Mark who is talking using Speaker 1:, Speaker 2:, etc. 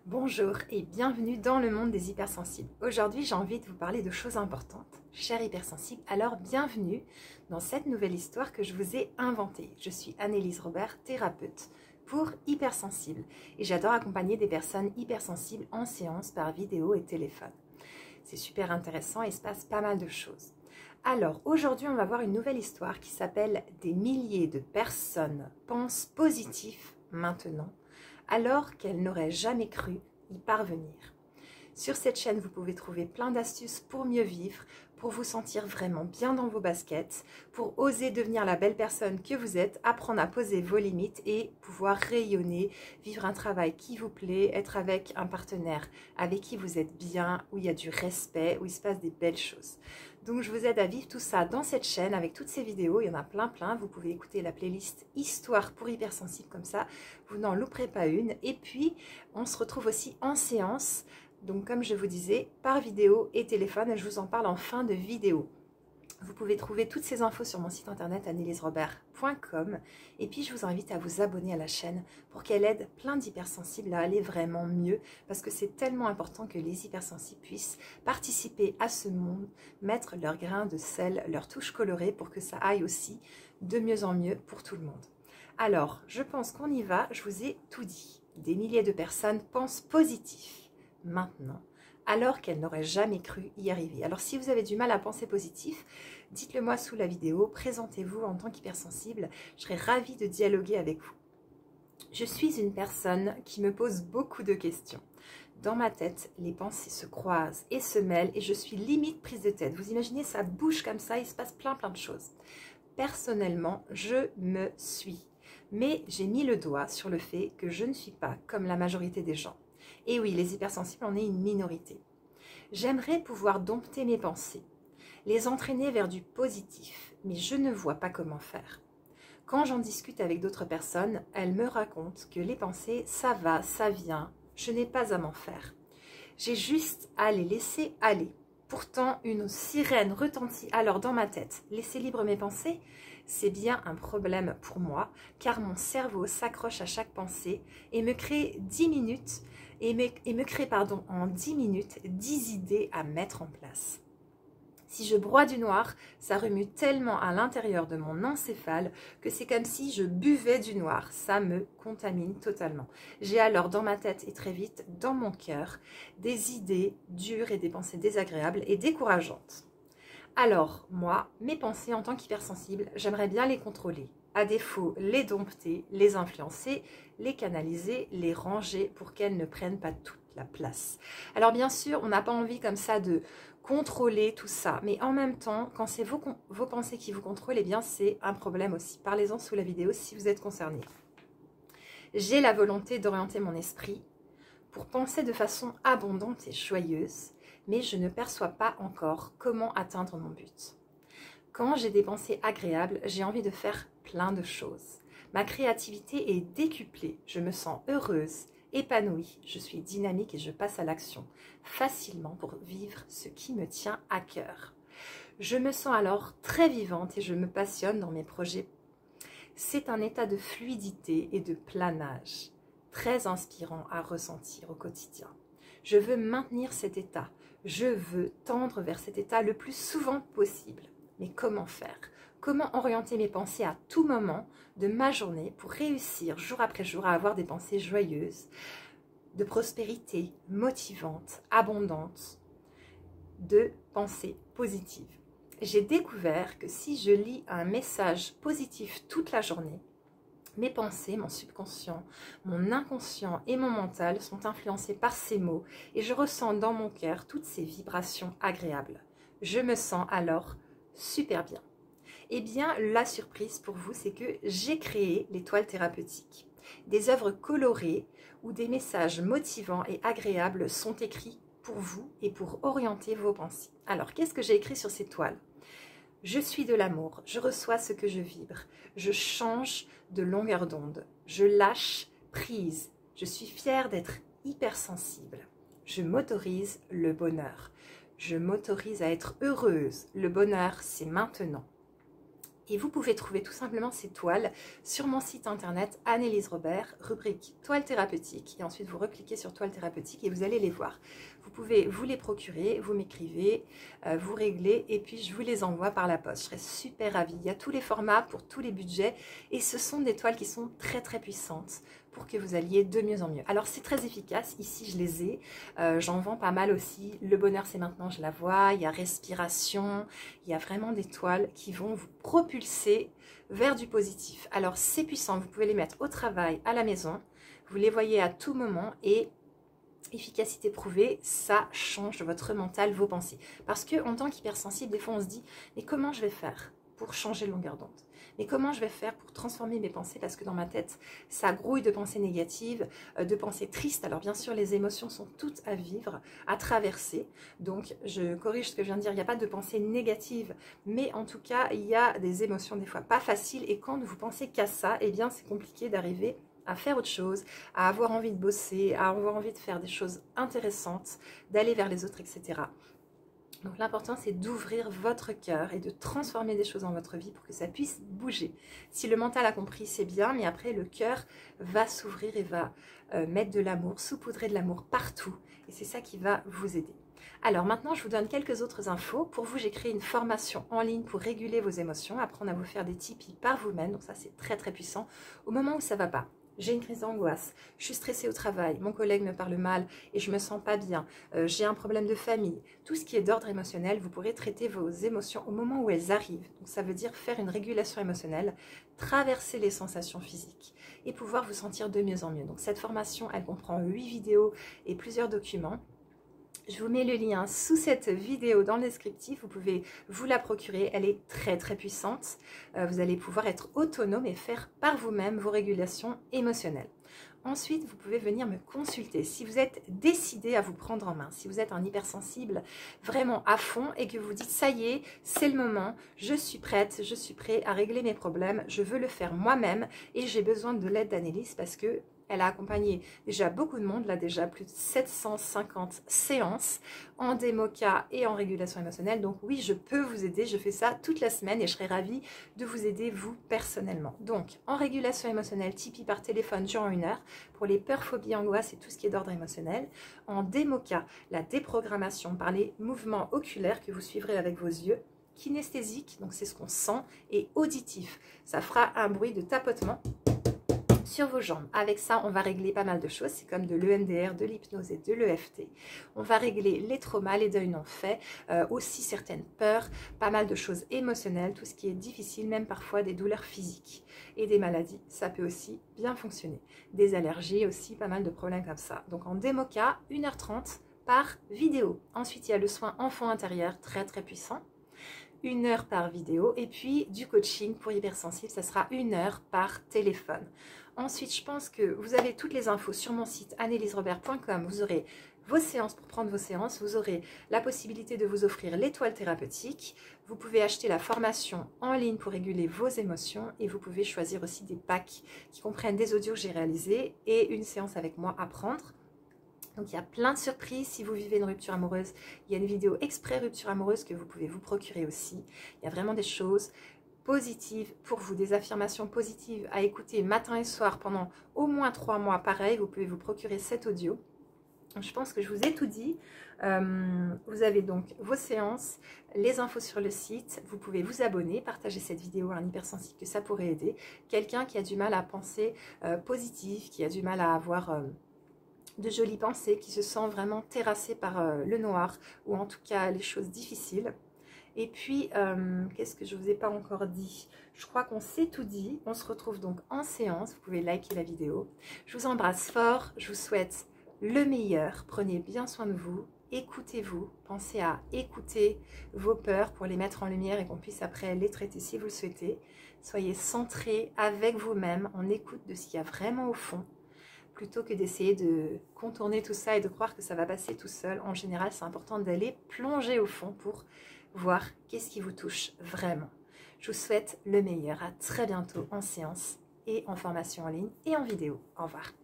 Speaker 1: Bonjour et bienvenue dans le monde des hypersensibles. Aujourd'hui, j'ai envie de vous parler de choses importantes. Chers hypersensibles, alors bienvenue dans cette nouvelle histoire que je vous ai inventée. Je suis Annelise Robert, thérapeute pour hypersensibles et j'adore accompagner des personnes hypersensibles en séance par vidéo et téléphone. C'est super intéressant et il se passe pas mal de choses. Alors, aujourd'hui, on va voir une nouvelle histoire qui s'appelle « Des milliers de personnes pensent positif maintenant » alors qu'elles n'auraient jamais cru y parvenir. Sur cette chaîne, vous pouvez trouver plein d'astuces pour mieux vivre, pour vous sentir vraiment bien dans vos baskets, pour oser devenir la belle personne que vous êtes, apprendre à poser vos limites et pouvoir rayonner, vivre un travail qui vous plaît, être avec un partenaire avec qui vous êtes bien, où il y a du respect, où il se passe des belles choses. Donc je vous aide à vivre tout ça dans cette chaîne avec toutes ces vidéos, il y en a plein. Vous pouvez écouter la playlist Histoire pour hypersensibles comme ça, vous n'en louperez pas une. Et puis on se retrouve aussi en séance, donc comme je vous disais, par vidéo et téléphone, et je vous en parle en fin de vidéo. Vous pouvez trouver toutes ces infos sur mon site internet anneliserobert.com et puis je vous invite à vous abonner à la chaîne pour qu'elle aide plein d'hypersensibles à aller vraiment mieux parce que c'est tellement important que les hypersensibles puissent participer à ce monde, mettre leur grain de sel, leur touche colorée pour que ça aille aussi de mieux en mieux pour tout le monde. Alors, je pense qu'on y va, je vous ai tout dit. Des milliers de personnes pensent positif maintenant, alors qu'elles n'auraient jamais cru y arriver. Alors si vous avez du mal à penser positif, dites-le moi sous la vidéo, présentez-vous en tant qu'hypersensible, je serai ravie de dialoguer avec vous. Je suis une personne qui me pose beaucoup de questions. Dans ma tête, les pensées se croisent et se mêlent et je suis limite prise de tête. Vous imaginez, ça bouge comme ça, il se passe plein de choses. Personnellement, je me suis. Mais j'ai mis le doigt sur le fait que je ne suis pas comme la majorité des gens. Et oui, les hypersensibles, on est une minorité. J'aimerais pouvoir dompter mes pensées, les entraîner vers du positif, mais je ne vois pas comment faire. Quand j'en discute avec d'autres personnes, elles me racontent que les pensées, ça va, ça vient, je n'ai pas à m'en faire. J'ai juste à les laisser aller. Pourtant, une sirène retentit alors dans ma tête. Laisser libre mes pensées, c'est bien un problème pour moi, car mon cerveau s'accroche à chaque pensée et me crée 10 minutes en 10 minutes 10 idées à mettre en place. Si je broie du noir, ça remue tellement à l'intérieur de mon encéphale que c'est comme si je buvais du noir. Ça me contamine totalement. J'ai alors dans ma tête et très vite dans mon cœur des idées dures et des pensées désagréables et décourageantes. Alors, moi, mes pensées en tant qu'hypersensible, j'aimerais bien les contrôler. À défaut, les dompter, les influencer, les canaliser, les ranger pour qu'elles ne prennent pas toute la place. Alors bien sûr, on n'a pas envie comme ça de contrôler tout ça, mais en même temps, quand c'est vos pensées qui vous contrôlent, eh bien c'est un problème aussi. Parlez-en sous la vidéo si vous êtes concerné. J'ai la volonté d'orienter mon esprit pour penser de façon abondante et joyeuse, mais je ne perçois pas encore comment atteindre mon but. Quand j'ai des pensées agréables, j'ai envie de faire plein de choses. Ma créativité est décuplée, je me sens heureuse, épanouie, je suis dynamique et je passe à l'action facilement pour vivre ce qui me tient à cœur. Je me sens alors très vivante et je me passionne dans mes projets. C'est un état de fluidité et de planage, très inspirant à ressentir au quotidien. Je veux maintenir cet état, je veux tendre vers cet état le plus souvent possible. Mais comment faire? Comment orienter mes pensées à tout moment de ma journée pour réussir jour après jour à avoir des pensées joyeuses, de prospérité, motivantes, abondantes, de pensées positives? J'ai découvert que si je lis un message positif toute la journée, mes pensées, mon subconscient, mon inconscient et mon mental sont influencés par ces mots et je ressens dans mon cœur toutes ces vibrations agréables. Je me sens alors super bien. Eh bien, la surprise pour vous, c'est que j'ai créé les toiles thérapeutiques. Des œuvres colorées où des messages motivants et agréables sont écrits pour vous et pour orienter vos pensées. Alors, qu'est-ce que j'ai écrit sur ces toiles ? Je suis de l'amour, je reçois ce que je vibre, je change de longueur d'onde, je lâche prise, je suis fière d'être hypersensible, je m'autorise le bonheur, je m'autorise à être heureuse, le bonheur c'est maintenant. Et vous pouvez trouver tout simplement ces toiles sur mon site internet Annelise Robert, rubrique toile thérapeutique. Et ensuite, vous recliquez sur toile thérapeutique et vous allez les voir. Vous pouvez vous les procurer, vous m'écrivez, vous réglez et puis je vous les envoie par la poste. Je serais super ravie. Il y a tous les formats pour tous les budgets et ce sont des toiles qui sont très très puissantes pour que vous alliez de mieux en mieux. Alors c'est très efficace, ici je les ai, j'en vends pas mal aussi. Le bonheur c'est maintenant, je la vois, il y a respiration, il y a vraiment des toiles qui vont vous propulser vers du positif. Alors c'est puissant, vous pouvez les mettre au travail, à la maison, vous les voyez à tout moment et efficacité prouvée, ça change votre mental, vos pensées. Parce que en tant qu'hypersensible, des fois on se dit, mais comment je vais faire pour changer de longueur d'onde? Mais comment je vais faire pour transformer mes pensées? Parce que dans ma tête, ça grouille de pensées négatives, de pensées tristes. Alors bien sûr, les émotions sont toutes à vivre, à traverser. Donc je corrige ce que je viens de dire, il n'y a pas de pensées négatives. Mais en tout cas, il y a des émotions des fois pas faciles. Et quand vous pensez qu'à ça, eh bien c'est compliqué d'arriver à faire autre chose, à avoir envie de bosser, à avoir envie de faire des choses intéressantes, d'aller vers les autres, etc. Donc l'important c'est d'ouvrir votre cœur et de transformer des choses dans votre vie pour que ça puisse bouger. Si le mental a compris, c'est bien, mais après le cœur va s'ouvrir et va mettre de l'amour, saupoudrer de l'amour partout. Et c'est ça qui va vous aider. Alors maintenant, je vous donne quelques autres infos. Pour vous, j'ai créé une formation en ligne pour réguler vos émotions, apprendre à vous faire des tipis par vous-même. Donc ça, c'est très très puissant. Au moment où ça ne va pas, j'ai une crise d'angoisse, je suis stressée au travail, mon collègue me parle mal et je me sens pas bien, j'ai un problème de famille, tout ce qui est d'ordre émotionnel, vous pourrez traiter vos émotions au moment où elles arrivent. Donc ça veut dire faire une régulation émotionnelle, traverser les sensations physiques et pouvoir vous sentir de mieux en mieux. Donc cette formation, elle comprend 8 vidéos et plusieurs documents. Je vous mets le lien sous cette vidéo dans le descriptif, vous pouvez vous la procurer, elle est très très puissante. Vous allez pouvoir être autonome et faire par vous-même vos régulations émotionnelles. Ensuite, vous pouvez venir me consulter si vous êtes décidé à vous prendre en main, si vous êtes un hypersensible vraiment à fond et que vous dites ça y est, c'est le moment, je suis prête, je suis prêt à régler mes problèmes, je veux le faire moi-même et j'ai besoin de l'aide d'Annelise parce que elle a accompagné déjà beaucoup de monde, là déjà plus de 750 séances en démoca et en régulation émotionnelle. Donc oui, je peux vous aider, je fais ça toute la semaine et je serai ravie de vous aider vous personnellement. Donc en régulation émotionnelle, Tipeee par téléphone durant 1 heure pour les peurs, phobies, angoisses et tout ce qui est d'ordre émotionnel. En démoca, la déprogrammation par les mouvements oculaires que vous suivrez avec vos yeux. Kinesthésique, donc c'est ce qu'on sent, et auditif, ça fera un bruit de tapotement sur vos jambes. Avec ça, on va régler pas mal de choses. C'est comme de l'EMDR, de l'hypnose et de l'EFT. On va régler les traumas, les deuils non faits, aussi certaines peurs, pas mal de choses émotionnelles, tout ce qui est difficile, même parfois des douleurs physiques et des maladies. Ça peut aussi bien fonctionner. Des allergies aussi, pas mal de problèmes comme ça. Donc en démoca, 1h30 par vidéo. Ensuite, il y a le soin enfant intérieur, très très puissant. 1 heure par vidéo et puis du coaching pour hypersensible, ça sera 1 heure par téléphone. Ensuite, je pense que vous avez toutes les infos sur mon site anneliserobert.com. Vous aurez vos séances pour prendre vos séances. Vous aurez la possibilité de vous offrir l'étoile thérapeutique. Vous pouvez acheter la formation en ligne pour réguler vos émotions. Et vous pouvez choisir aussi des packs qui comprennent des audios que j'ai réalisés et une séance avec moi à prendre. Donc il y a plein de surprises. Si vous vivez une rupture amoureuse, il y a une vidéo exprès rupture amoureuse que vous pouvez vous procurer aussi. Il y a vraiment des choses positives pour vous, des affirmations positives à écouter matin et soir pendant au moins 3 mois. Pareil, vous pouvez vous procurer cet audio. Je pense que je vous ai tout dit. Vous avez donc vos séances, les infos sur le site. Vous pouvez vous abonner, partager cette vidéo à un hypersensible que ça pourrait aider. Quelqu'un qui a du mal à penser positif, qui a du mal à avoir de jolies pensées, qui se sent vraiment terrassé par le noir ou en tout cas les choses difficiles. Et puis, qu'est-ce que je ne vous ai pas encore dit? Je crois qu'on s'est tout dit. On se retrouve donc en séance. Vous pouvez liker la vidéo. Je vous embrasse fort. Je vous souhaite le meilleur. Prenez bien soin de vous. Écoutez-vous. Pensez à écouter vos peurs pour les mettre en lumière et qu'on puisse après les traiter si vous le souhaitez. Soyez centrés avec vous-même en écoute de ce qu'il y a vraiment au fond, plutôt que d'essayer de contourner tout ça et de croire que ça va passer tout seul. En général, c'est important d'aller plonger au fond pour voir qu'est-ce qui vous touche vraiment. Je vous souhaite le meilleur. À très bientôt en séance et en formation en ligne et en vidéo. Au revoir.